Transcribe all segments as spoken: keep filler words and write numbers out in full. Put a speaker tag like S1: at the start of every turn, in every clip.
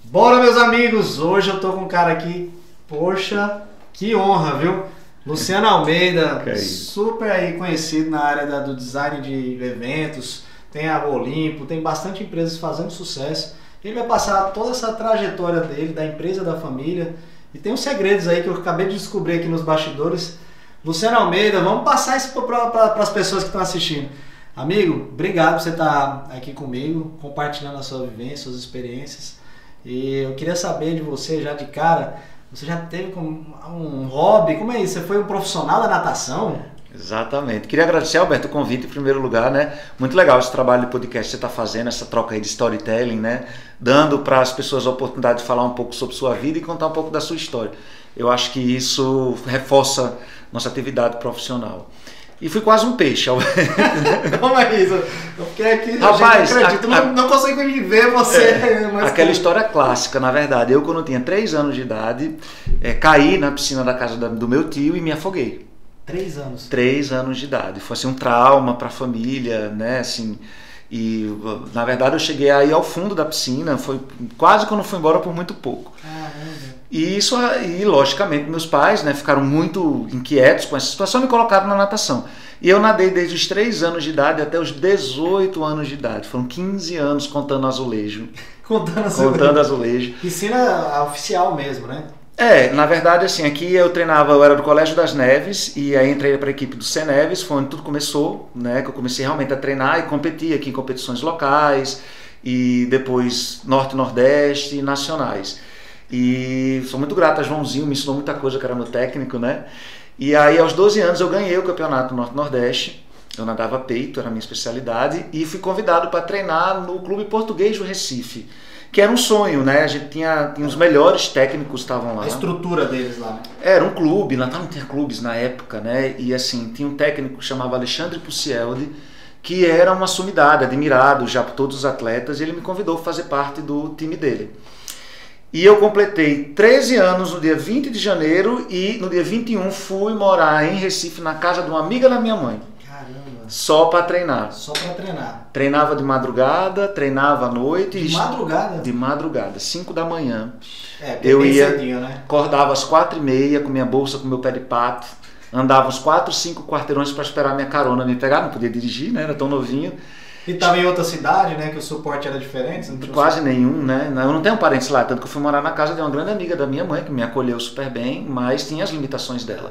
S1: Bora, meus amigos! Hoje eu tô com um cara aqui, poxa, que honra, viu? Luciano Almeida,
S2: Okay.
S1: super aí conhecido na área da, do design de eventos, tem a Olimpo, tem bastante empresas fazendo sucesso. Ele vai passar toda essa trajetória dele, da empresa, da família, e tem uns segredos aí que eu acabei de descobrir aqui nos bastidores. Luciano Almeida, vamos passar isso para as pessoas que estão assistindo. Amigo, obrigado por você estar aqui comigo, compartilhando a sua vivência, suas experiências. E eu queria saber de você já de cara, você já teve um hobby, como é isso? Você foi um profissional da natação?
S2: Exatamente. Queria agradecer, Alberto, o convite em primeiro lugar, né? Muito legal esse trabalho de podcast que você está fazendo, essa troca aí de storytelling, né? Dando para as pessoas a oportunidade de falar um pouco sobre sua vida e contar um pouco da sua história. Eu acho que isso reforça nossa atividade profissional. E fui quase um peixe, Alberto.
S1: Como é isso? Eu fiquei aqui,
S2: Rapaz,
S1: não acredito,
S2: a, a,
S1: não, não consigo ver você.
S2: É,
S1: mas
S2: aquela
S1: como...
S2: história clássica, na verdade. Eu, quando tinha três anos de idade, é, caí na piscina da casa da, do meu tio e me afoguei.
S1: Três anos?
S2: Três anos de idade. Foi assim, um trauma para a família, né? Assim, e, na verdade, eu cheguei aí ao fundo da piscina, foi quase que eu não fui embora por muito pouco.
S1: Caramba.
S2: E isso, e logicamente, meus pais, né, ficaram muito inquietos com essa situação e me colocaram na natação. E eu nadei desde os três anos de idade até os dezoito anos de idade. Foram quinze anos contando azulejo.
S1: Contando azulejo.
S2: Contando azulejo.
S1: Piscina oficial mesmo, né?
S2: É, na verdade, assim, aqui eu treinava, eu era do Colégio das Neves e aí entrei para a equipe do Ceneves, foi onde tudo começou, né, que eu comecei realmente a treinar e competir aqui em competições locais e depois Norte e Nordeste e nacionais. E sou muito grato a Joãozinho, me ensinou muita coisa, que era meu técnico, né? E aí aos doze anos eu ganhei o campeonato Norte e Nordeste, eu nadava peito, era a minha especialidade, e fui convidado para treinar no Clube Português do Recife, que era um sonho, né? A gente tinha, tinha os melhores técnicos estavam lá.
S1: A estrutura deles lá, né?
S2: Era um clube, Natal não tinha clubes na época, né? E assim, tinha um técnico que chamava Alexandre Pucieldi, que era uma sumidade, admirado já por todos os atletas, e ele me convidou a fazer parte do time dele. E eu completei treze anos no dia vinte de janeiro e no dia vinte e um fui morar em Recife, na casa de uma amiga da minha mãe.
S1: Caramba.
S2: Só para treinar.
S1: Só para treinar.
S2: Treinava de madrugada, treinava à noite.
S1: De madrugada?
S2: De madrugada, cinco da manhã.
S1: É,
S2: eu
S1: bem
S2: ia,
S1: cedinho, né?
S2: Acordava às quatro e meia com minha bolsa, com meu pé de pato. Andava uns quatro, cinco quarteirões para esperar minha carona me pegar. Não podia dirigir, né? Era tão novinho.
S1: E estava em outra cidade, né? Que o suporte era diferente? Não tinha
S2: Quase nenhum, né? Eu não tenho parentes lá, tanto que eu fui morar na casa de uma grande amiga da minha mãe, que me acolheu super bem, mas tinha as limitações dela.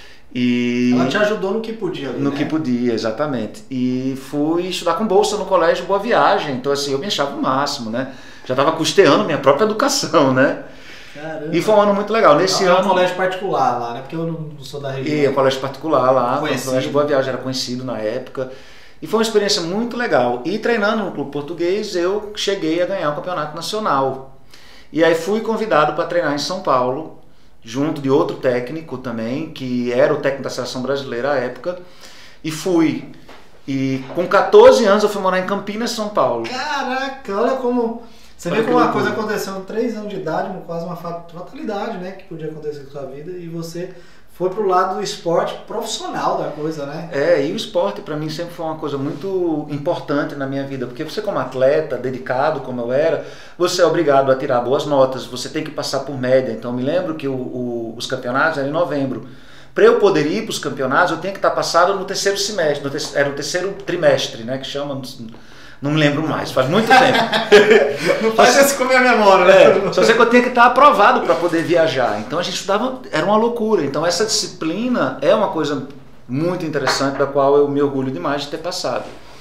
S2: E
S1: ela te ajudou no que podia ali,
S2: No
S1: né?
S2: que podia, exatamente. E fui estudar com bolsa no colégio Boa Viagem, então assim, eu me achava o máximo, né? Já estava custeando minha própria educação, né?
S1: Caramba.
S2: E foi um ano muito legal. Nesse
S1: é
S2: ano...
S1: um colégio particular lá, né? Porque eu não sou da região.
S2: E um colégio particular lá,
S1: Conhecido.
S2: O colégio Boa Viagem era conhecido na época. E foi uma experiência muito legal. E treinando no Clube Português, eu cheguei a ganhar o campeonato nacional. E aí fui convidado para treinar em São Paulo, junto de outro técnico também, que era o técnico da seleção brasileira à época. E fui. E com quatorze anos eu fui morar em Campinas, São Paulo.
S1: Caraca, olha como... Você
S2: olha
S1: vê como uma
S2: loucura.
S1: coisa aconteceu com três anos de idade, quase uma fatalidade, né? Que podia acontecer com a sua vida. E você foi pro lado do esporte profissional da coisa, né?
S2: É, e o esporte para mim sempre foi uma coisa muito importante na minha vida, porque você como atleta, dedicado como eu era, você é obrigado a tirar boas notas, você tem que passar por média. Então eu me lembro que o, o, os campeonatos eram em novembro. Para eu poder ir para os campeonatos, eu tinha que estar passado no terceiro semestre, no te, era o terceiro trimestre, né, que chama... Não me lembro mais, faz muito tempo.
S1: Não faz isso com a minha memória, né?
S2: É, só sei que eu tinha que estar aprovado para poder viajar. Então a gente estudava, era uma loucura. Então essa disciplina é uma coisa muito interessante, da qual eu me orgulho demais de ter passado.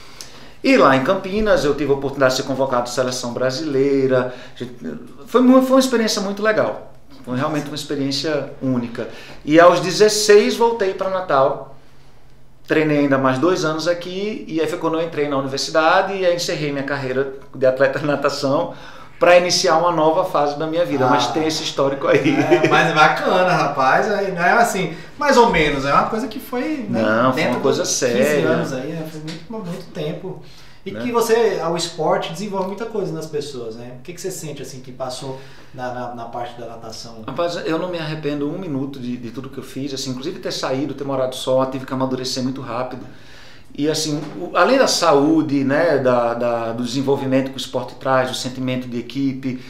S2: E lá em Campinas eu tive a oportunidade de ser convocado à seleção brasileira. Foi, muito, foi uma experiência muito legal. Foi realmente uma experiência única. E aos dezesseis voltei para Natal. Treinei ainda mais dois anos aqui e aí foi quando eu entrei na universidade e aí encerrei minha carreira de atleta de natação para iniciar uma nova fase da minha vida, ah, mas tem esse histórico aí.
S1: É, mas bacana, rapaz, aí não é assim, mais ou menos, é uma coisa que foi, né,
S2: não, foi uma coisa séria.
S1: quinze anos aí, né, foi muito, muito tempo. E né? Que você, o esporte desenvolve muita coisa nas pessoas, né? O que, que você sente assim que passou na, na, na parte da natação?
S2: Rapaz, eu não me arrependo um minuto de, de tudo que eu fiz, assim, inclusive ter saído, ter morado só, tive que amadurecer muito rápido. E assim, além da saúde, né, da, da, do desenvolvimento que o esporte traz, do sentimento de equipe,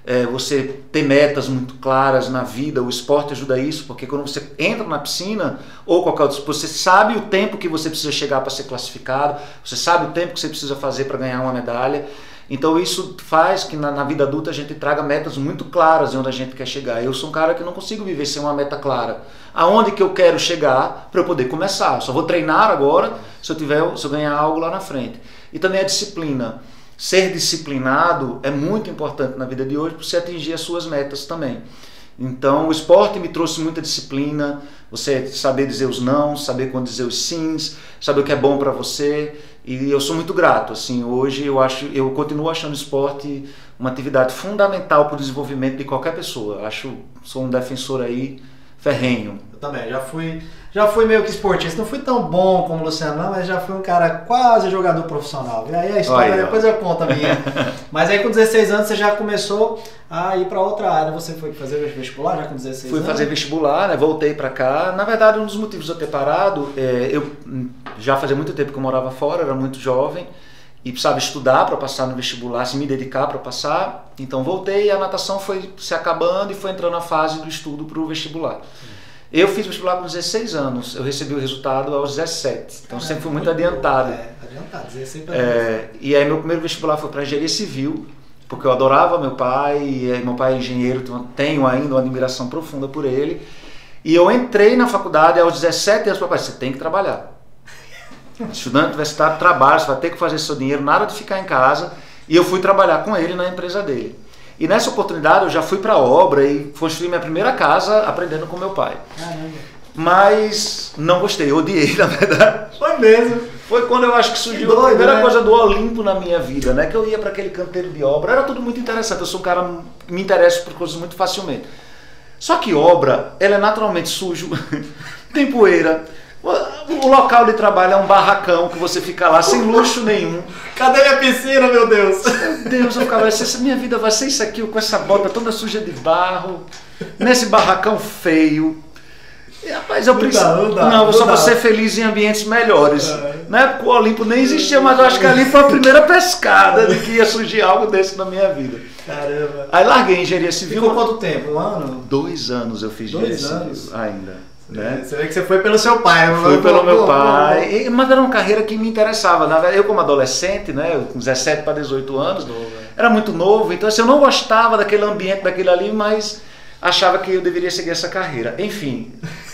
S2: é, você ter metas muito claras na vida. O esporte ajuda isso, porque quando você entra na piscina ou qualquer outro, você sabe o tempo que você precisa chegar para ser classificado, você sabe o tempo que você precisa fazer para ganhar uma medalha. Então isso faz que na, na vida adulta a gente traga metas muito claras de onde a gente quer chegar. Eu sou um cara que não consigo viver sem uma meta clara. Aonde que eu quero chegar para eu poder começar. Eu só vou treinar agora se eu, tiver, se eu ganhar algo lá na frente. E também a disciplina. Ser disciplinado é muito importante na vida de hoje para você atingir as suas metas também. Então o esporte me trouxe muita disciplina, você saber dizer os não, saber quando dizer os sims, saber o que é bom para você. E eu sou muito grato, assim, hoje eu acho, eu continuo achando o esporte uma atividade fundamental para o desenvolvimento de qualquer pessoa. Acho, sou um defensor aí ferrenho.
S1: Eu também, já fui, já fui meio que esportista, não fui tão bom como o Luciano não, mas já fui um cara quase jogador profissional. E aí a história, aí, depois eu conto a minha. Mas aí com dezesseis anos você já começou a ir para outra área, você foi fazer vestibular já com dezesseis
S2: fui
S1: anos?
S2: Fui fazer vestibular, né? Voltei para cá. Na verdade, um dos motivos de eu ter parado, é, eu já fazia muito tempo que eu morava fora, era muito jovem, e precisava estudar para passar no vestibular, se me dedicar para passar. Então voltei e a natação foi se acabando e foi entrando na fase do estudo para o vestibular. Eu fiz vestibular com dezesseis anos, eu recebi o resultado aos dezessete, então ah, sempre fui muito, muito adiantado.
S1: É, adiantado, dezesseis para
S2: é, E aí meu primeiro vestibular foi para engenharia civil, porque eu adorava meu pai, e meu pai é engenheiro, tenho ainda uma admiração profunda por ele. E eu entrei na faculdade aos dezessete anos, papai, você tem que trabalhar. Estudante universitário, trabalha, você vai ter que fazer seu dinheiro, nada de ficar em casa. E eu fui trabalhar com ele na empresa dele. E nessa oportunidade eu já fui para a obra e construí minha primeira casa aprendendo com meu pai.
S1: Caramba.
S2: Mas não gostei, eu odiei, na verdade.
S1: Foi mesmo.
S2: Foi quando eu acho que surgiu que doido, a primeira né? coisa do Olimpo na minha vida, né? Que eu ia para aquele canteiro de obra, era tudo muito interessante. Eu sou um cara que me interessa por coisas muito facilmente. Só que obra, ela é naturalmente sujo, tem poeira. O local de trabalho é um barracão que você fica lá sem luxo nenhum.
S1: Cadê minha piscina, meu Deus?
S2: Meu Deus, eu ficava assim, minha vida vai ser isso aqui, com essa bota toda suja de barro, nesse barracão feio. E, rapaz, eu preciso. Não, dá, não, eu só vou ser feliz em ambientes melhores. É. Na época o Olimpo nem existia, mas eu acho que ali foi a primeira pescada de que ia surgir algo desse na minha vida.
S1: Caramba.
S2: Aí larguei engenharia civil.
S1: Ficou quanto tempo? Um ano?
S2: Dois anos eu fiz engenharia
S1: anos.
S2: civil ainda. Né?
S1: Você vê que você foi pelo seu pai.
S2: Fui pelo meu pai, e, mas era uma carreira que me interessava. Na verdade, eu como adolescente, né, com dezessete para dezoito anos, novo, era muito novo, então assim, eu não gostava daquele ambiente, daquele ali, mas achava que eu deveria seguir essa carreira. Enfim,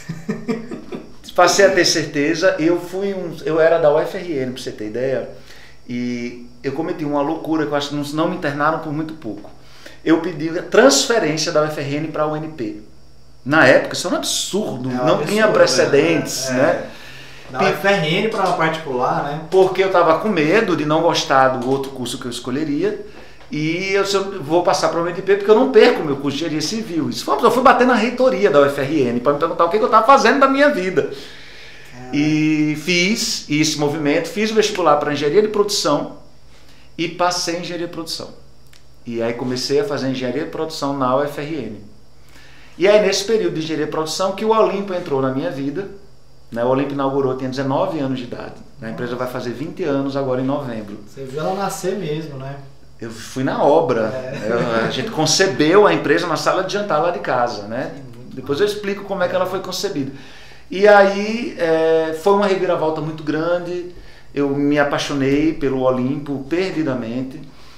S2: passei a ter certeza. Eu fui um, eu era da U F R N, para você ter ideia, e eu cometi uma loucura que eu acho que não, não me internaram por muito pouco. Eu pedi transferência da U F R N para a U N P. Na época, isso era um absurdo, é um não absurdo, tinha precedentes, é, né?
S1: Da U F R N para particular, né?
S2: Porque eu estava com medo de não gostar do outro curso que eu escolheria, e eu, eu vou passar para o U N P porque eu não perco o meu curso de engenharia civil. Isso foi, eu fui bater na reitoria da U F R N para me perguntar o que eu estava fazendo da minha vida. É. E fiz esse movimento, fiz o vestibular para engenharia de produção e passei em engenharia de produção. E aí comecei a fazer engenharia de produção na U F R N. E aí nesse período de engenharia de produção que o Olimpo entrou na minha vida, né? O Olimpo inaugurou, eu tinha dezenove anos de idade, a empresa vai fazer vinte anos agora em novembro.
S1: Você viu ela nascer mesmo, né?
S2: Eu fui na obra, é. eu, a gente concebeu a empresa na sala de jantar lá de casa, né? Depois eu explico como é que ela foi concebida. E aí é, foi uma reviravolta muito grande, eu me apaixonei pelo Olimpo perdidamente.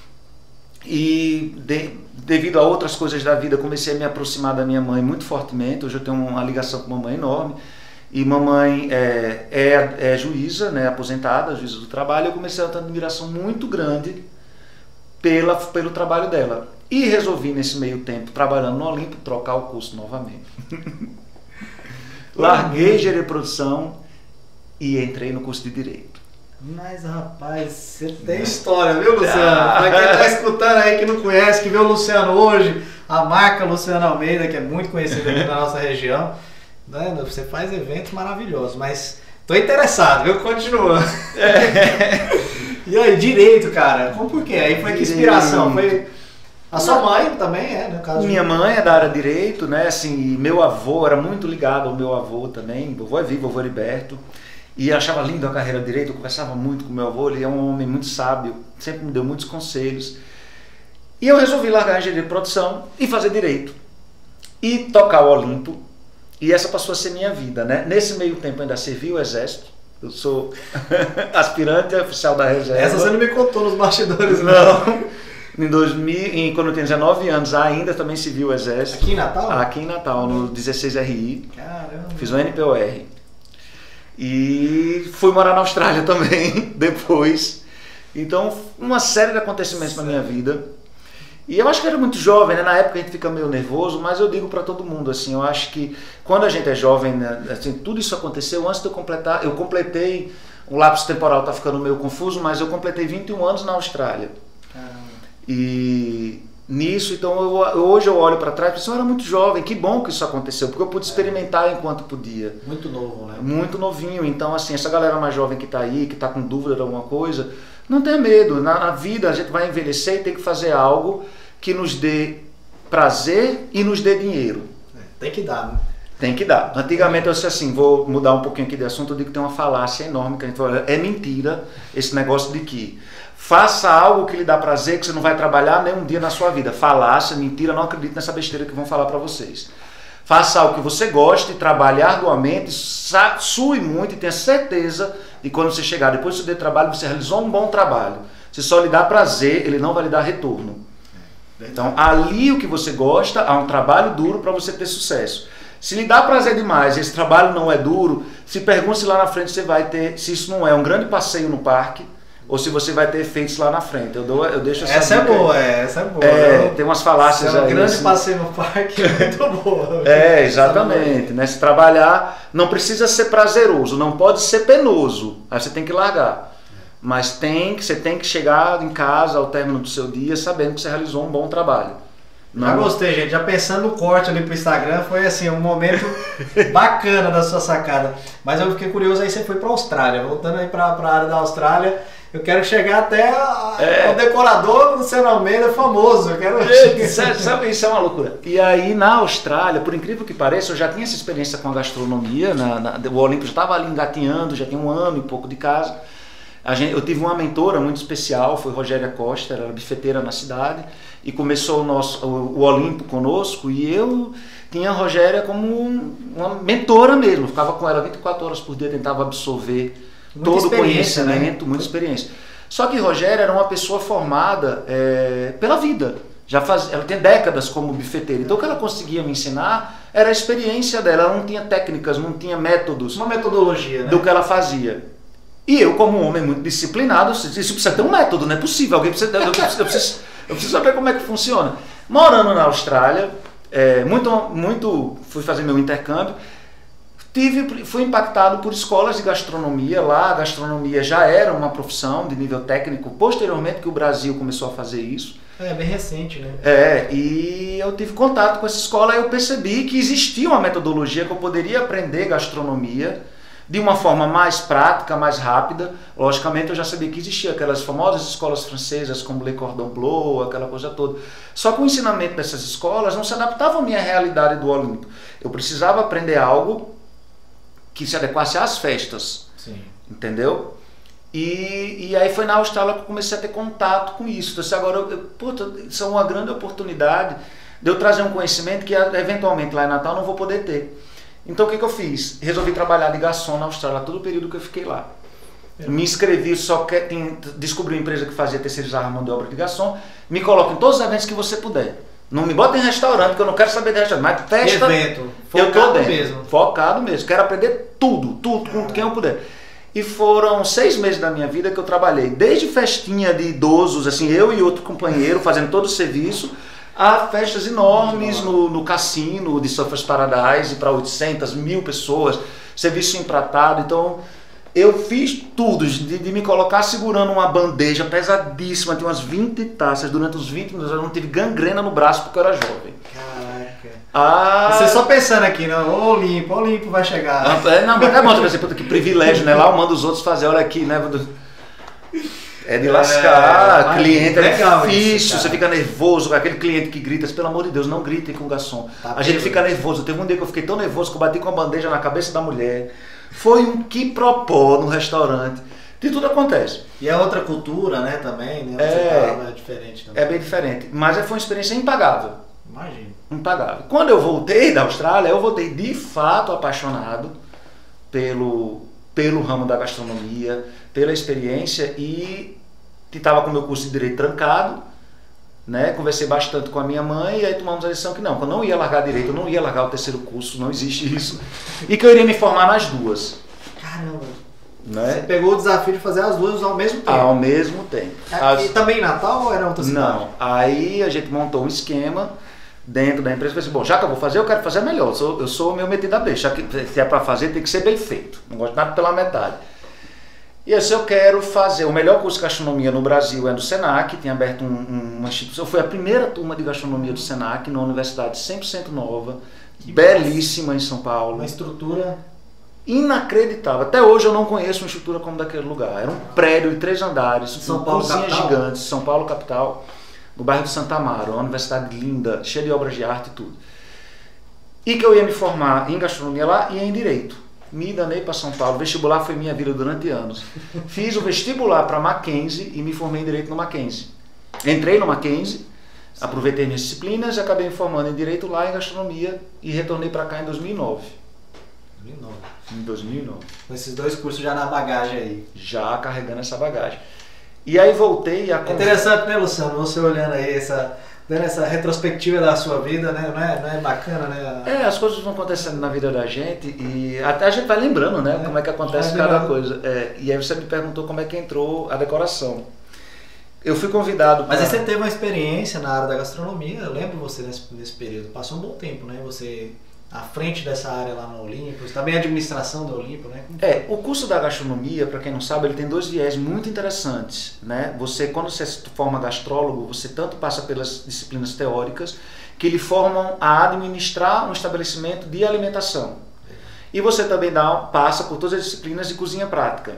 S2: E de, devido a outras coisas da vida comecei a me aproximar da minha mãe muito fortemente. Hoje eu tenho uma ligação com mamãe enorme. E mamãe é, é, é juíza, né, aposentada, juíza do trabalho. Eu comecei a ter uma admiração muito grande pela, pelo trabalho dela. E resolvi nesse meio tempo, trabalhando no Olimpo, trocar o curso novamente. Larguei engenharia de produção e entrei no curso de Direito.
S1: Mas rapaz, você tem história, viu, Luciano? Pra quem tá escutando aí que não conhece, que vê o Luciano hoje, a marca Luciano Almeida, que é muito conhecida aqui na nossa região, né? Você faz eventos maravilhosos, mas tô interessado, viu? Continua. É. E aí, direito, cara, como por quê? Aí foi que inspiração? Foi a sua mãe também, é, no caso?
S2: Minha mãe é da área de direito, né? Assim, meu avô era muito ligado ao meu avô também, vovô é vivo, vovô Heriberto. E eu achava lindo a carreira de direito, eu conversava muito com meu avô, ele é um homem muito sábio, sempre me deu muitos conselhos. E eu resolvi largar a engenharia de produção e fazer direito. E tocar o Olimpo. E essa passou a ser minha vida, né? Nesse meio tempo ainda servi o Exército. Eu sou aspirante oficial da reserva.
S1: Essa você não me contou nos bastidores, não.
S2: Em dois mil, em, quando eu tinha dezenove anos, ainda também servi o Exército.
S1: Aqui em Natal?
S2: Aqui em Natal, no dezesseis R I.
S1: Caramba.
S2: Fiz o N P O R. E fui morar na Austrália também, depois. Então, uma série de acontecimentos na minha vida. E eu acho que era muito jovem, né? Na época a gente fica meio nervoso, mas eu digo para todo mundo, assim, eu acho que quando a gente é jovem, né, assim, tudo isso aconteceu antes de eu completar, eu completei, o lapso temporal tá ficando meio confuso, mas eu completei vinte e um anos na Austrália. Caramba. E nisso, então, eu, hoje eu olho para trás e penso, eu era muito jovem, que bom que isso aconteceu, porque eu pude experimentar enquanto podia.
S1: Muito novo, né?
S2: Muito novinho, então assim, essa galera mais jovem que tá aí, que tá com dúvida de alguma coisa, não tenha medo, na, na vida a gente vai envelhecer e tem que fazer algo que nos dê prazer e nos dê dinheiro.
S1: É, tem que dar, né?
S2: Tem que dar. Antigamente eu disse assim, vou mudar um pouquinho aqui de assunto, eu digo que tem uma falácia enorme, que a gente fala, é mentira esse negócio de que faça algo que lhe dá prazer, que você não vai trabalhar nem um dia na sua vida. Falácia, mentira, não acredito nessa besteira que vão falar para vocês. Faça algo que você goste, trabalhe arduamente, sue muito e tenha certeza de quando você chegar depois do seu dia de trabalho, você realizou um bom trabalho. Se só lhe dá prazer, ele não vai lhe dar retorno. Então, ali o que você gosta, há um trabalho duro para você ter sucesso. Se lhe dá prazer demais e esse trabalho não é duro, se pergunte se lá na frente você vai ter, se isso não é um grande passeio no parque, ou se você vai ter efeitos lá na frente. Eu, dou, eu deixo essa
S1: Essa
S2: dica
S1: é boa,
S2: aí.
S1: é, essa é boa.
S2: É, tem umas falácias
S1: aí. É um
S2: aí.
S1: grande
S2: assim.
S1: passeio no parque, é muito boa.
S2: É, exatamente. Né? Se trabalhar, não precisa ser prazeroso, não pode ser penoso. Aí você tem que largar. Mas tem que, você tem que chegar em casa ao término do seu dia sabendo que você realizou um bom trabalho. Não...
S1: Já gostei, gente. Já pensando no corte ali pro Instagram, foi assim, um momento bacana da sua sacada. Mas eu fiquei curioso, aí você foi pra Austrália. Voltando aí pra, pra área da Austrália, eu quero chegar até a, é. ao decorador Luciano Almeida famoso. Eu quero
S2: é, sabe, sabe, isso é uma loucura. E aí na Austrália, por incrível que pareça, eu já tinha essa experiência com a gastronomia. Na, na, o Olimpo já estava ali engatinhando, já tinha um ano e pouco de casa. A gente, eu tive uma mentora muito especial, foi Rogéria Costa, ela era bifeteira na cidade, e começou o, nosso, o, o Olimpo conosco, e eu tinha a Rogéria como um, uma mentora mesmo, ficava com ela vinte e quatro horas por dia, tentava absorver muita todo o conhecimento, né? Muita experiência. Só que Rogéria era uma pessoa formada é, pela vida, já faz, ela tem décadas como bifeteira, então o que ela conseguia me ensinar era a experiência dela, ela não tinha técnicas, não tinha métodos.
S1: Uma metodologia, né?
S2: Do que ela fazia. E eu, como um homem muito disciplinado, isso precisa ter um método, não é possível. Alguém precisa, eu, preciso, eu, preciso, eu preciso saber como é que funciona. Morando na Austrália, é, muito, muito, fui fazer meu intercâmbio, tive, fui impactado por escolas de gastronomia. Lá a gastronomia já era uma profissão de nível técnico, posteriormente que o Brasil começou a fazer isso.
S1: É, bem recente, né?
S2: É, e eu tive contato com essa escola e eu percebi que existia uma metodologia que eu poderia aprender gastronomia de uma forma mais prática, mais rápida. Logicamente eu já sabia que existia aquelas famosas escolas francesas como Le Cordon Bleu, aquela coisa toda. Só que o ensinamento dessas escolas não se adaptava à minha realidade do Olimpo. Eu precisava aprender algo que se adequasse às festas.
S1: Sim. Entendeu?
S2: E, e aí foi na Austrália que eu comecei a ter contato com isso. Então, agora, eu, puta, isso é uma grande oportunidade de eu trazer um conhecimento que eventualmente lá em Natal eu não vou poder ter. Então o que, que eu fiz? Resolvi trabalhar de garçom na Austrália todo o período que eu fiquei lá. É. Me inscrevi, só que tem, descobri uma empresa que fazia terceirizar a mão de obra de garçom. Me coloca em todos os eventos que você puder. Não me bota em restaurante, porque eu não quero saber de restaurante, mas festa.
S1: Evento.
S2: Eu tô dentro.
S1: Mesmo.
S2: Focado mesmo. Quero aprender tudo, tudo, com quem eu puder. E foram seis meses da minha vida que eu trabalhei. Desde festinha de idosos, assim, eu e outro companheiro fazendo todo o serviço, há festas enormes no, no cassino de Surfers Paradise para oitocentas, mil pessoas, serviço empratado. Então eu fiz tudo, de, de me colocar segurando uma bandeja pesadíssima, tinha umas vinte taças, durante os vinte minutos eu não tive gangrena no braço porque eu era jovem.
S1: Caraca.
S2: Ah,
S1: você só pensando aqui, não, o Olimpo, o Olimpo vai chegar.
S2: Ah, não, mas é bom, você pensa, puta, que privilégio, né? Lá eu mando os outros fazer, olha aqui, né? É de lascar, é, cliente é difícil, isso, você fica nervoso com aquele cliente que grita, pelo amor de Deus, não gritem com o garçom. Tá, a gente fica nervoso. Teve um dia que eu fiquei tão nervoso que eu bati com a bandeja na cabeça da mulher. Foi um quiprocó no restaurante. De tudo acontece.
S1: E é outra cultura, né, também, né? Onde
S2: É,
S1: você tava, é diferente também.
S2: É bem diferente. Mas foi uma experiência impagável.
S1: Imagino.
S2: Impagável. Quando eu voltei da Austrália, eu voltei de fato apaixonado pelo, pelo ramo da gastronomia, pela experiência, e estava com o meu curso de Direito trancado, né? Conversei bastante com a minha mãe e aí tomamos a decisão que não, que eu não ia largar Direito, eu não ia largar o terceiro curso, não existe isso, e que eu iria me formar nas duas.
S1: Caramba!
S2: Né?
S1: Você pegou o desafio de fazer as duas ao mesmo tempo?
S2: Ao mesmo tempo. As...
S1: E também em Natal ou era outra cidade?
S2: Não, aí a gente montou um esquema dentro da empresa, falei assim, bom, já que eu vou fazer, eu quero fazer melhor, eu sou, eu sou meio metido a beijo, se é para fazer tem que ser bem feito, não gosto de nada pela metade. E assim, eu quero fazer, o melhor curso de gastronomia no Brasil é do Senac, tinha aberto um, um, uma instituição, foi a primeira turma de gastronomia do Senac, numa universidade cem por cento nova, que belíssima massa. Em São Paulo.
S1: Uma estrutura
S2: inacreditável. Até hoje eu não conheço uma estrutura como daquele lugar. Era um prédio de três andares,
S1: São
S2: com
S1: Paulo
S2: cozinhas
S1: capital?
S2: gigantes, São Paulo capital, no bairro de Santa Amaro, uma universidade linda, cheia de obras de arte e tudo. E que eu ia me formar em gastronomia lá e em direito. Me danei para São Paulo. O vestibular foi minha vida durante anos. Fiz o vestibular para Mackenzie e me formei em direito no Mackenzie. Entrei no Mackenzie, aproveitei minhas disciplinas e acabei me formando em direito lá em gastronomia e retornei para cá em dois mil e nove.
S1: dois mil e nove.
S2: Em dois mil e nove.
S1: Com esses dois cursos já na bagagem aí.
S2: Já carregando essa bagagem. E aí voltei a...
S1: É interessante, né, Luciano? Você olhando aí, essa, dando essa retrospectiva da sua vida, né? Não é, não é bacana, né?
S2: É, as coisas vão acontecendo na vida da gente e até a gente vai lembrando, né? É, como é que acontece cada lembrando. coisa. É, e aí você me perguntou como é que entrou a decoração. Eu fui convidado pra...
S1: Mas aí você teve uma experiência na área da gastronomia, eu lembro você nesse, nesse período. Passou um bom tempo, né? Você... à frente dessa área lá no Olimpo, também a administração do Olimpo, né?
S2: É, o curso da gastronomia, para quem não sabe, ele tem dois viés muito interessantes, né? Você, quando você se forma gastrólogo, você tanto passa pelas disciplinas teóricas, que lhe formam a administrar um estabelecimento de alimentação. E você também dá, passa por todas as disciplinas de cozinha prática.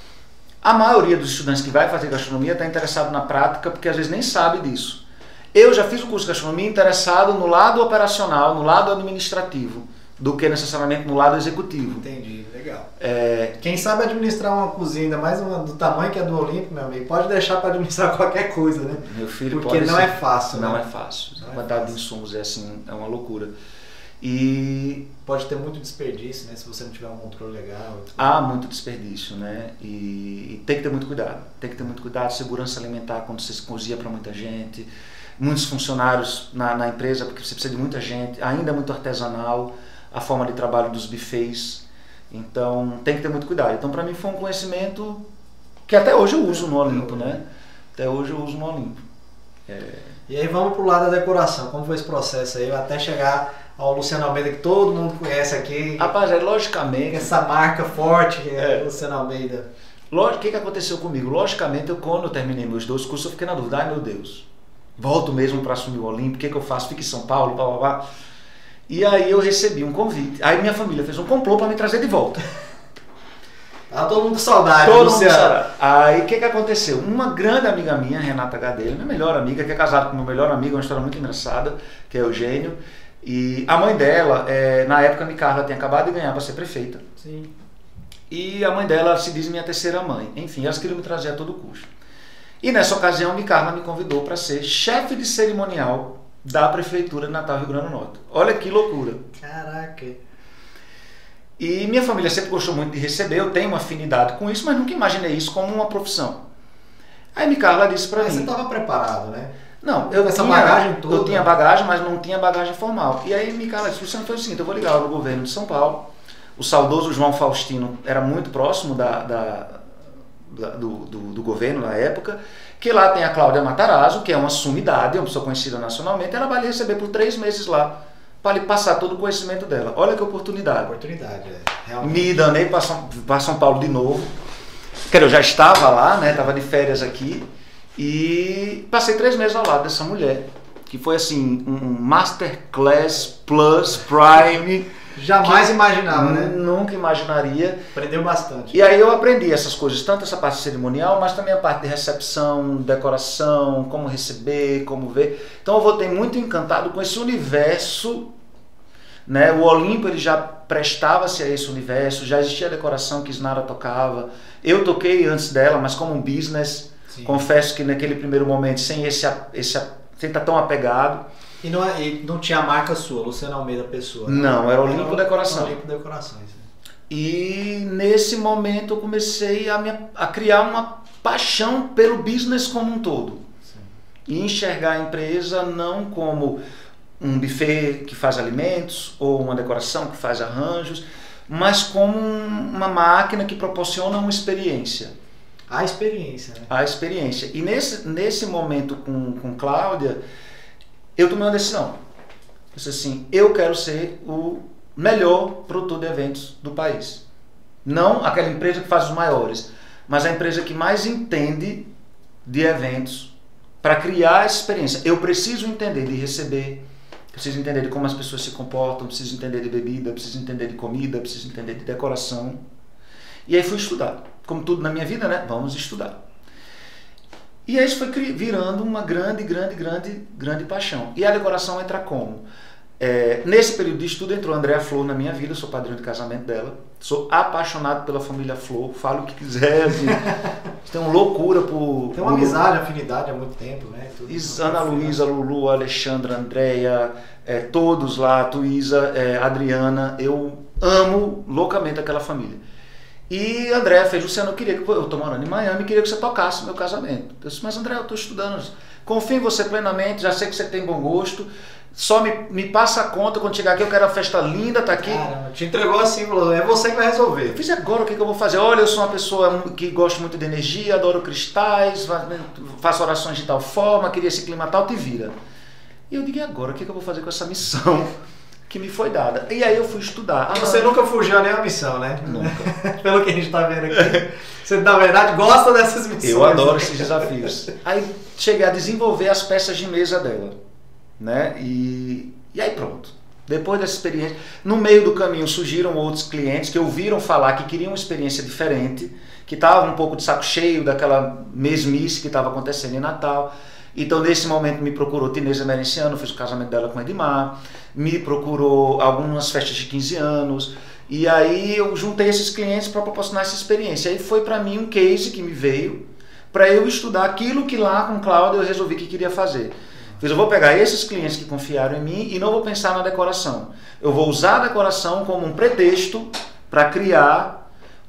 S2: A maioria dos estudantes que vai fazer gastronomia está interessado na prática, porque às vezes nem sabe disso. Eu já fiz o curso de gastronomia interessado no lado operacional, no lado administrativo, do que necessariamente no lado executivo.
S1: Entendi, legal.
S2: É...
S1: Quem sabe administrar uma cozinha, ainda mais uma do tamanho que é do Olimpo, meu amigo, pode deixar para administrar qualquer coisa, né?
S2: Meu filho
S1: Porque
S2: pode
S1: não
S2: ser...
S1: é fácil,
S2: Não
S1: né?
S2: é fácil.
S1: Não
S2: a
S1: é
S2: quantidade
S1: fácil.
S2: de insumos é assim, é uma loucura. E...
S1: pode ter muito desperdício, né? Se você não tiver um controle legal.
S2: Há muito desperdício, né? E... e tem que ter muito cuidado. Tem que ter muito cuidado, segurança alimentar quando você cozinha para muita gente. Muitos funcionários na, na empresa, porque você precisa de muita gente, ainda é muito artesanal a forma de trabalho dos buffets, então tem que ter muito cuidado. Então para mim foi um conhecimento que até hoje eu uso no Olimpo, né? Até hoje eu uso no Olimpo. É...
S1: E aí vamos pro lado da decoração, como foi esse processo aí, até chegar ao Luciano Almeida, que todo mundo conhece aqui.
S2: Rapaz, é logicamente...
S1: essa marca forte que é,
S2: é.
S1: o Luciano Almeida.
S2: O que, que aconteceu comigo? Logicamente, eu, quando eu terminei meus dois cursos, eu fiquei na dúvida, ai meu Deus, volto mesmo para assumir o Olimpo, o que, que eu faço? Fico em São Paulo, blá, blá, blá. E aí eu recebi um convite. Aí minha família fez um complô para me trazer de volta.
S1: Tava todo mundo com saudade,
S2: todo
S1: Luciano.
S2: Mundo saudade. Aí o que, que aconteceu? Uma grande amiga minha, Renata Gadelha, minha melhor amiga, que é casada com meu melhor amigo, uma história muito engraçada, que é Eugênio. E a mãe dela, é, na época a Micarla tinha acabado de ganhar para ser prefeita.
S1: Sim.
S2: E a mãe dela se diz minha terceira mãe. Enfim, elas queriam me trazer a todo custo. E nessa ocasião, Micarla me convidou para ser chefe de cerimonial da Prefeitura de Natal, Rio Grande do Norte. Olha que loucura.
S1: Caraca.
S2: E minha família sempre gostou muito de receber, eu tenho uma afinidade com isso, mas nunca imaginei isso como uma profissão. Aí Micarla disse para mim...
S1: Você estava preparado, né?
S2: Não, eu
S1: essa
S2: tinha,
S1: bagagem toda.
S2: Eu tinha bagagem, mas não tinha bagagem formal. E aí Micarla disse, Luciano, foi o seguinte, eu vou ligar lá no governo de São Paulo. O saudoso João Faustino era muito próximo da... da Do, do, do governo na época, que lá tem a Cláudia Matarazzo, que é uma sumidade, uma pessoa conhecida nacionalmente, ela vai lhe receber por três meses lá, para lhe passar todo o conhecimento dela. Olha que oportunidade.
S1: Oportunidade, é. Realmente.
S2: Me danei para São, para São Paulo de novo, que eu já estava lá, né, estava de férias aqui, e passei três meses ao lado dessa mulher, que foi assim, um Masterclass Plus Prime...
S1: Jamais imaginava, né?
S2: Nunca imaginaria.
S1: Aprendeu bastante.
S2: E aí eu aprendi essas coisas, tanto essa parte cerimonial, mas também a parte de recepção, decoração, como receber, como ver. Então eu voltei muito encantado com esse universo né? O Olimpo ele já prestava-se a esse universo, já existia a decoração que Isnara tocava. Eu toquei antes dela, mas como um business. Sim. Confesso que naquele primeiro momento, sem esse, esse sem estar tão apegado.
S1: E não, é, e não tinha a marca sua, Luciano Almeida Pessoa?
S2: Né? Não, era Olimpo era Decoração.
S1: Olimpo Decorações.
S2: E nesse momento eu comecei a, me, a criar uma paixão pelo business como um todo. Sim. E enxergar a empresa não como um buffet que faz alimentos ou uma decoração que faz arranjos, mas como uma máquina que proporciona uma experiência.
S1: A experiência, né?
S2: A experiência. E nesse, nesse momento com, com Cláudia, eu tomei uma decisão. Eu disse assim, eu quero ser o melhor produtor de eventos do país. Não aquela empresa que faz os maiores, mas a empresa que mais entende de eventos para criar essa experiência. Eu preciso entender de receber, preciso entender de como as pessoas se comportam, preciso entender de bebida, preciso entender de comida, preciso entender de decoração. E aí fui estudar. Como tudo na minha vida, né? Vamos estudar. E aí isso foi virando uma grande, grande, grande, grande paixão. E a decoração entra como? É, nesse período de estudo entrou a Andréa Flor na minha vida, sou padrinho de casamento dela. Sou apaixonado pela família Flor, falo o que quiser. Assim, tenho uma loucura por...
S1: Tem uma por... amizade, afinidade há muito tempo, né? Tudo
S2: Ana Luísa, Lulu, Alexandra, Andréia, é, todos lá, Tuísa, é, Adriana. Eu amo loucamente aquela família. E André fez, Luciano, eu queria que eu estou morando em Miami, queria que você tocasse meu casamento. Eu disse, mas André, eu estou estudando. Confio em você plenamente, já sei que você tem bom gosto. Só me, me passa a conta quando chegar aqui, eu quero uma festa linda, tá aqui.
S1: Caramba, te entregou assim, falou, é você que vai resolver.
S2: Eu fiz agora, o que, que eu vou fazer? Olha, eu sou uma pessoa que gosto muito de energia, adoro cristais, faço orações de tal forma, queria esse clima tal, te vira. E eu digo, e agora, o que, que eu vou fazer com essa missão que me foi dada? E aí eu fui estudar.
S1: Ah, você nunca fugiu a nenhuma missão, né?
S2: Nunca.
S1: Pelo que a gente tá vendo aqui. Você, na verdade, gosta dessas missões.
S2: Eu adoro esses desafios. Aí cheguei a desenvolver as peças de mesa dela, né? E, e aí pronto. Depois dessa experiência, no meio do caminho surgiram outros clientes que ouviram falar que queriam uma experiência diferente, que estavam um pouco de saco cheio daquela mesmice que estava acontecendo em Natal. Então, nesse momento, me procurou Tineza Merenciano, fiz o casamento dela com Edmar, me procurou algumas festas de quinze anos, e aí eu juntei esses clientes para proporcionar essa experiência. Aí foi para mim um case que me veio para eu estudar aquilo que lá com Cláudia eu resolvi que queria fazer. Fiz, eu vou pegar esses clientes que confiaram em mim e não vou pensar na decoração. Eu vou usar a decoração como um pretexto para criar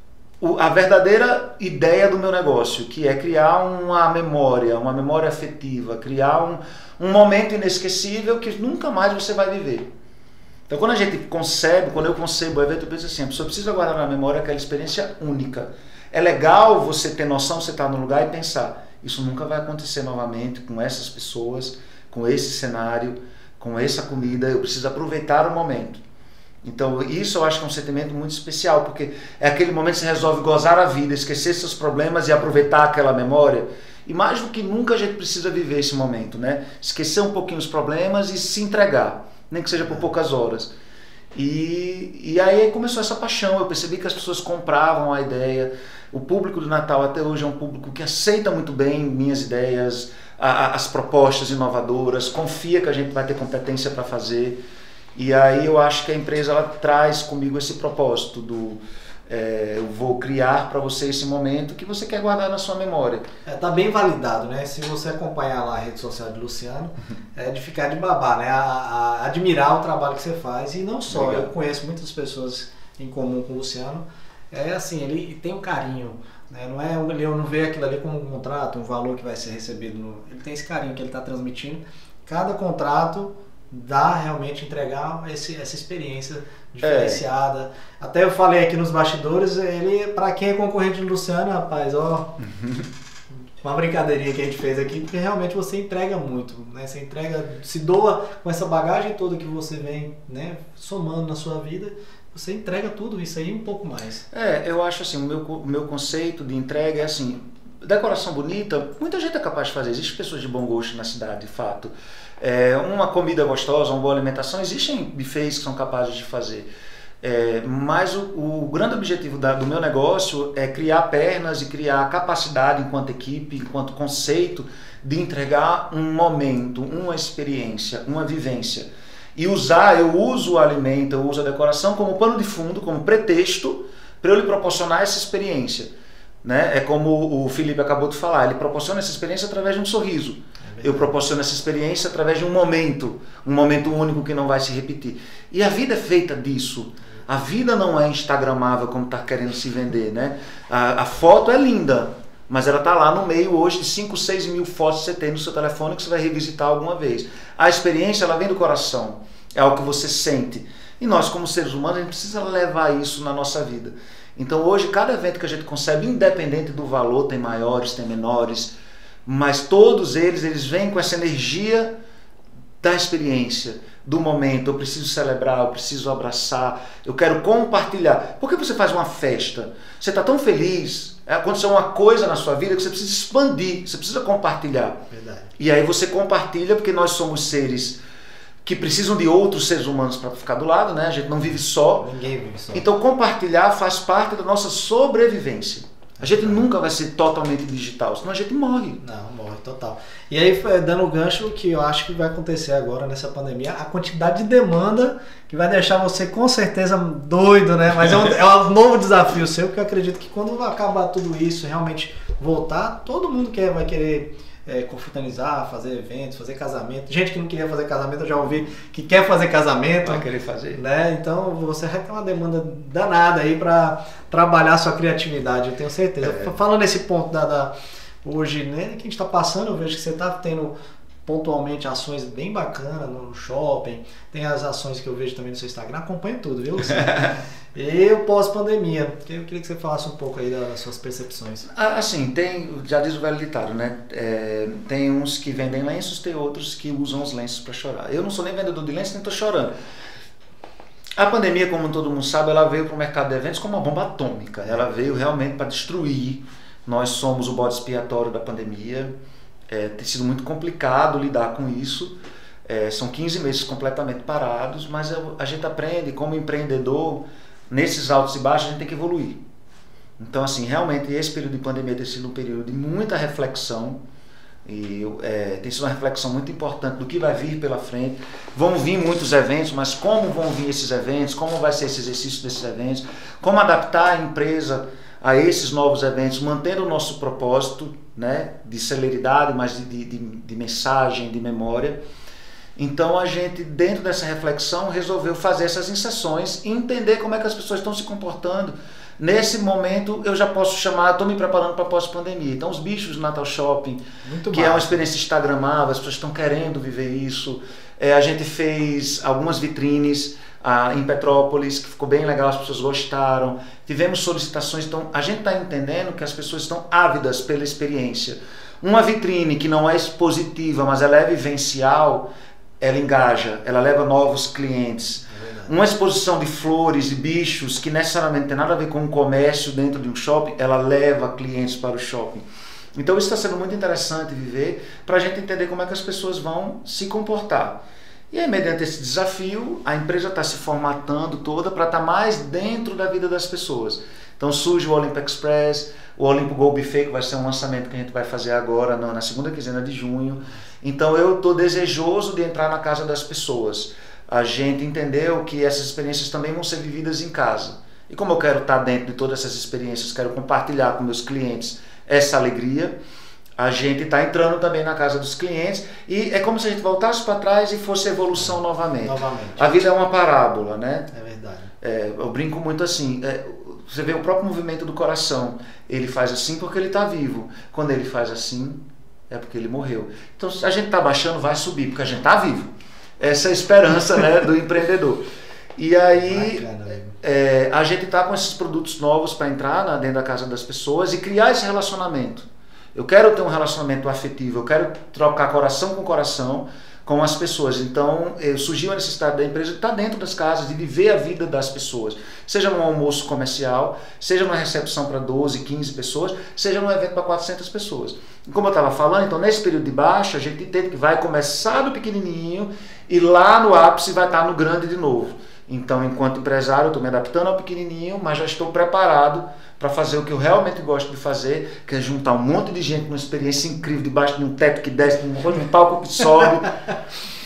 S2: a verdadeira ideia do meu negócio, que é criar uma memória, uma memória afetiva, criar um, um momento inesquecível que nunca mais você vai viver. Então, quando a gente concebe, quando eu concebo o evento, eu penso assim, a pessoa precisa guardar na memória aquela experiência única. É legal você ter noção, você estar no lugar e pensar, isso nunca vai acontecer novamente com essas pessoas, com esse cenário, com essa comida, eu preciso aproveitar o momento. Então isso eu acho que é um sentimento muito especial, porque é aquele momento que você resolve gozar a vida, esquecer seus problemas e aproveitar aquela memória. E mais do que nunca a gente precisa viver esse momento, né? Esquecer um pouquinho os problemas e se entregar, nem que seja por poucas horas. E, e aí começou essa paixão, eu percebi que as pessoas compravam a ideia. O público do Natal até hoje é um público que aceita muito bem minhas ideias, a, a, as propostas inovadoras, confia que a gente vai ter competência para fazer. E aí eu acho que a empresa ela traz comigo esse propósito do é, eu vou criar para você esse momento que você quer guardar na sua memória.
S1: É, tá bem validado, né? Se você acompanhar lá a rede social de Luciano, é de ficar de babá, né? A, a admirar o trabalho que você faz. E não só, Legal. Eu conheço muitas pessoas em comum com o Luciano. É assim, ele tem um carinho, né? Não é, ele não vê aquilo ali como um contrato, um valor que vai ser recebido. No, ele tem esse carinho que ele está transmitindo. Cada contrato dá realmente entregar esse, essa experiência diferenciada. É. Até eu falei aqui nos bastidores, ele, para quem é concorrente do Luciano, rapaz, ó, uma brincadeirinha que a gente fez aqui, porque realmente você entrega muito, né? Você entrega, se doa com essa bagagem toda que você vem, né, somando na sua vida, você entrega tudo isso aí e um pouco mais.
S2: É, eu acho assim, o meu, o meu conceito de entrega é assim, decoração bonita, muita gente é capaz de fazer, existem pessoas de bom gosto na cidade, de fato. É, uma comida gostosa, uma boa alimentação, existem buffets que são capazes de fazer. É, mas o, o grande objetivo da, do meu negócio é criar pernas e criar capacidade enquanto equipe, enquanto conceito de entregar um momento, uma experiência, uma vivência. e usar, eu uso o alimento, eu uso a decoração como pano de fundo, como pretexto para eu lhe proporcionar essa experiência. Né? É como o Felipe acabou de falar, ele proporciona essa experiência através de um sorriso. Eu proporciono essa experiência através de um momento, um momento único que não vai se repetir. E a vida é feita disso. A vida não é instagramável como está querendo se vender, né? A, a foto é linda, mas ela está lá no meio hoje de cinco, seis mil fotos que você tem no seu telefone que você vai revisitar alguma vez. A experiência, ela vem do coração, é algo que você sente. E nós, como seres humanos, a gente precisa levar isso na nossa vida. Então hoje, cada evento que a gente concebe, independente do valor, tem maiores, tem menores, mas todos eles, eles vêm com essa energia da experiência, do momento. Eu preciso celebrar, eu preciso abraçar, eu quero compartilhar. Por que você faz uma festa? Você está tão feliz, aconteceu uma coisa na sua vida que você precisa expandir, você precisa compartilhar.
S1: Verdade.
S2: E aí você compartilha porque nós somos seres que precisam de outros seres humanos para ficar do lado, né? A gente não vive só.
S1: Ninguém vive só.
S2: Então compartilhar faz parte da nossa sobrevivência. A gente nunca vai ser totalmente digital, senão a gente morre.
S1: Não, morre total. E aí, dando o gancho, que eu acho que vai acontecer agora nessa pandemia, a quantidade de demanda que vai deixar você com certeza doido, né? Mas é um, é um novo desafio seu, porque eu acredito que quando acabar tudo isso, realmente voltar, todo mundo quer, vai querer é, confraternizar, fazer eventos, fazer casamento. Gente que não queria fazer casamento, eu já ouvi que quer fazer casamento.
S2: Vai querer fazer.
S1: Né? Então você vai ter uma demanda danada aí para trabalhar a sua criatividade, eu tenho certeza. É. Falando nesse ponto da, da hoje, né, que a gente está passando, eu vejo que você está tendo pontualmente ações bem bacanas no shopping, tem as ações que eu vejo também no seu Instagram, acompanho tudo, viu, Luciano? E o pós-pandemia, eu queria que você falasse um pouco aí das suas percepções.
S2: Assim, tem, já diz o velho ditado, né? É, tem uns que vendem lenços, tem outros que usam os lenços para chorar. Eu não sou nem vendedor de lenços, nem estou chorando. A pandemia, como todo mundo sabe, ela veio para o mercado de eventos como uma bomba atômica. Ela veio realmente para destruir. Nós somos o bode expiatório da pandemia. É, tem sido muito complicado lidar com isso. É, são quinze meses completamente parados, mas a gente aprende como empreendedor, nesses altos e baixos a gente tem que evoluir. Então, assim, realmente esse período de pandemia tem sido um período de muita reflexão. E é, tem sido uma reflexão muito importante do que vai vir pela frente. Vão vir muitos eventos, mas como vão vir esses eventos, como vai ser esse exercício desses eventos, como adaptar a empresa a esses novos eventos, mantendo o nosso propósito, né, de celeridade, mas de, de, de mensagem, de memória. Então a gente, dentro dessa reflexão, resolveu fazer essas inserções e entender como é que as pessoas estão se comportando. Nesse momento eu já posso chamar, estou me preparando para pós-pandemia. Então os bichos do Natal Shopping, Muito que massa. É uma experiência instagramável, as pessoas estão querendo viver isso. É, a gente fez algumas vitrines ah, em Petrópolis, que ficou bem legal, as pessoas gostaram. Tivemos solicitações, então a gente está entendendo que as pessoas estão ávidas pela experiência. Uma vitrine que não é expositiva, mas ela é vivencial, ela engaja, ela leva novos clientes. Uma exposição de flores e bichos que necessariamente tem nada a ver com um comércio dentro de um shopping, ela leva clientes para o shopping. Então isso está sendo muito interessante viver para a gente entender como é que as pessoas vão se comportar. E aí, mediante esse desafio, a empresa está se formatando toda para estar mais dentro da vida das pessoas. Então surge o Olimpo Express, o Olimpo Go Buffet, que vai ser um lançamento que a gente vai fazer agora na segunda quinzena de junho. Então eu estou desejoso de entrar na casa das pessoas. A gente entendeu que essas experiências também vão ser vividas em casa. E como eu quero estar dentro de todas essas experiências, quero compartilhar com meus clientes essa alegria, a gente está entrando também na casa dos clientes e é como se a gente voltasse para trás e fosse evolução novamente.
S1: novamente.
S2: A vida é uma parábola, né?
S1: É verdade.
S2: É, eu brinco muito assim, é, você vê o próprio movimento do coração, ele faz assim porque ele está vivo. Quando ele faz assim, é porque ele morreu. Então se a gente está baixando, vai subir, porque a gente está vivo. Essa é a esperança, né, do empreendedor. E aí é, a gente está com esses produtos novos para entrar na, dentro da casa das pessoas e criar esse relacionamento. Eu quero ter um relacionamento afetivo, eu quero trocar coração com coração com as pessoas. Então eh, surgiu a necessidade da empresa de estar dentro das casas, de viver a vida das pessoas. Seja num almoço comercial, seja numa recepção para doze, quinze pessoas, seja num evento para quatrocentas pessoas. E como eu estava falando, então nesse período de baixa, a gente entende que vai começar do pequenininho e lá no ápice vai estar no grande de novo. Então, enquanto empresário, eu estou me adaptando ao pequenininho, mas já estou preparado para fazer o que eu realmente gosto de fazer, que é juntar um monte de gente numa experiência incrível, debaixo de um teto que desce, de um palco que sobe,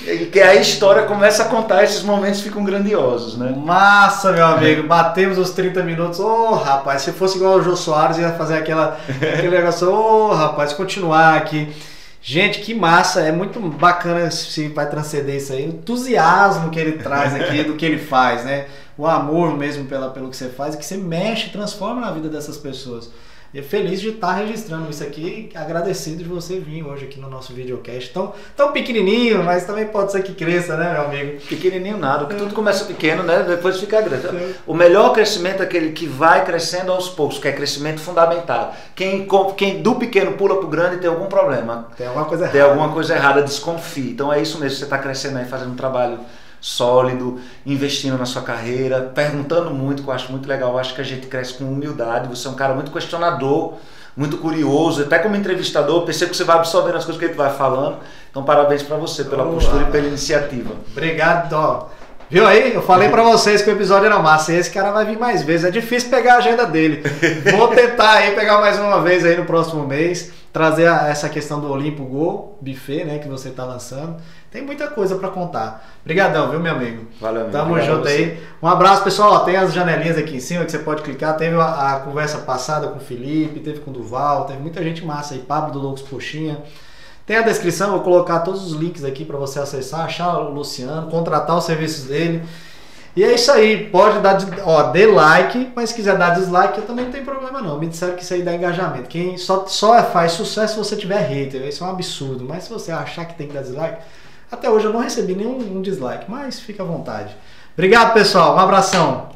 S2: Que aí a história começa a contar, esses momentos ficam grandiosos, né?
S1: Massa, meu amigo, batemos os trinta minutos. Ô, oh, rapaz, se fosse igual o Jô Soares, ia fazer aquela, aquele negócio. Ô, oh, rapaz, continuar aqui. Gente, que massa, é muito bacana se vai transcender isso aí, o entusiasmo que ele traz aqui do que ele faz, né? O amor mesmo pela, pelo que você faz, que você mexe, transforma na vida dessas pessoas. E feliz de estar registrando isso aqui, agradecido de você vir hoje aqui no nosso videocast. Tão, tão pequenininho, mas também pode ser que cresça, né, meu amigo?
S2: Pequenininho nada, porque tudo começa pequeno, né? Depois fica grande. O melhor crescimento é aquele que vai crescendo aos poucos, que é crescimento fundamentado. Quem, quem do pequeno pula pro grande tem algum problema.
S1: Tem alguma coisa errada.
S2: Tem alguma coisa errada, desconfie. Então é isso mesmo, você está crescendo aí, fazendo um trabalho sólido, investindo na sua carreira, perguntando muito, que eu acho muito legal. Eu acho que a gente cresce com humildade. Você é um cara muito questionador, muito curioso, até como entrevistador, eu percebo que você vai absorvendo as coisas que ele vai falando. Então parabéns para você pela oh, postura ah, e pela iniciativa.
S1: Obrigado, ó. Viu aí? Eu falei pra vocês que o episódio era massa. E esse cara vai vir mais vezes. É difícil pegar a agenda dele. Vou tentar aí pegar mais uma vez aí no próximo mês. Trazer a, essa questão do Olimpo Go, buffet, né? Que você tá lançando. Tem muita coisa pra contar. Obrigadão, viu, meu amigo?
S2: Valeu, amigo.
S1: Tamo junto aí. Um abraço, pessoal. Ó, tem as janelinhas aqui em cima que você pode clicar. Teve a, a conversa passada com o Felipe, teve com o Duval, teve muita gente massa aí. Pablo do Loucos Poxinha. Tem a descrição, eu vou colocar todos os links aqui para você acessar, achar o Luciano, contratar os serviços dele. E é isso aí, pode dar, ó, dê like, mas se quiser dar dislike, eu também não tem problema não. Me disseram que isso aí dá engajamento. Quem só, só faz sucesso se você tiver hater, isso é um absurdo. Mas se você achar que tem que dar dislike, até hoje eu não recebi nenhum um dislike, mas fica à vontade. Obrigado, pessoal, um abração.